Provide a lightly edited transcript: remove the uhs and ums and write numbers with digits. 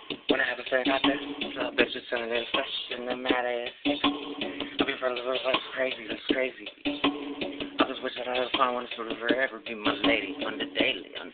When I have a friend out there, so bitches sending their question, no matter if I'll be for a little that's crazy, that's crazy. I just wish that I had find one to forever be my lady on the daily.